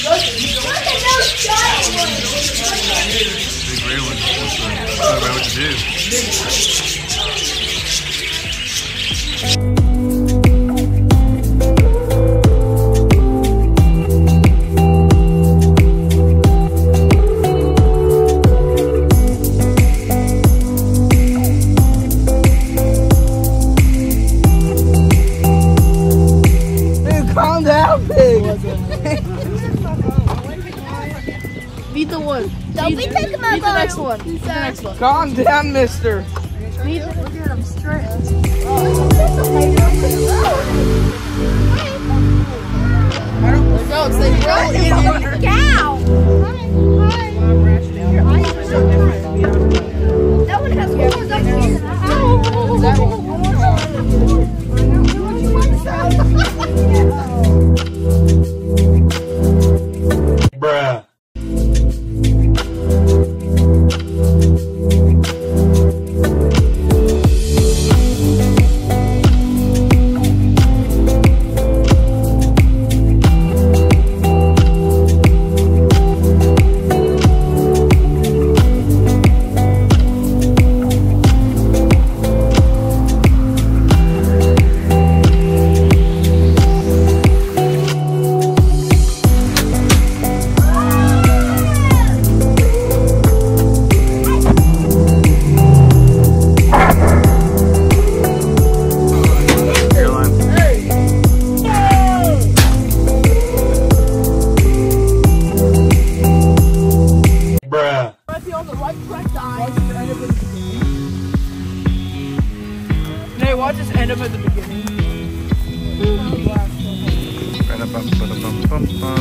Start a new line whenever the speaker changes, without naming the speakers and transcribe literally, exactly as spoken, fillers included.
Big gray one. That's not about what to do.
Calm down, pig.
Beat the one.
Don't
beat,
be taking my
beat the next one. Beat the next one.
Calm down, mister.
Beat the, look at him stressed. Let's go. It's the real
cow. That one has more. That one.
Bruh.
Hey, watch us end up at the beginning.
Ba-da-bum, ba-da-bum, bum, bum.